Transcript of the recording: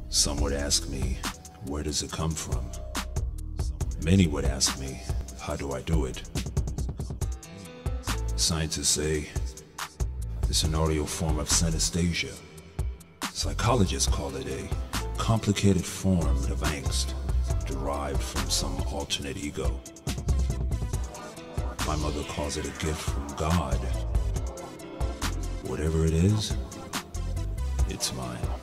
Some would ask me, where does it come from? Many would ask me, how do I do it? Scientists say it's an audio form of synesthesia. Psychologists call it a complicated form of angst derived from some alternate ego. My mother calls it a gift from God. Whatever it is, it's mine.